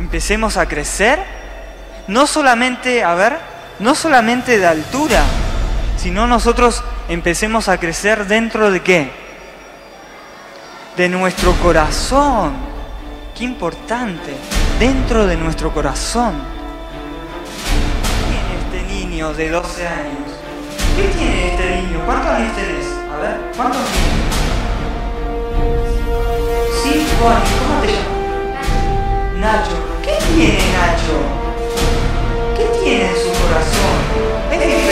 empecemos a crecer, no solamente, no solamente de altura, sino nosotros empecemos a crecer dentro de ¿qué? De nuestro corazón. Qué importante, dentro de nuestro corazón. ¿Qué tiene este niño de 12 años? ¿Qué tiene este niño? ¿Cuántos años tenés? A ver, ¿cuántos años? 5 años. ¿Cómo te llamas? Nacho. ¿Qué tiene Nacho? ¿Qué tiene en su corazón? Es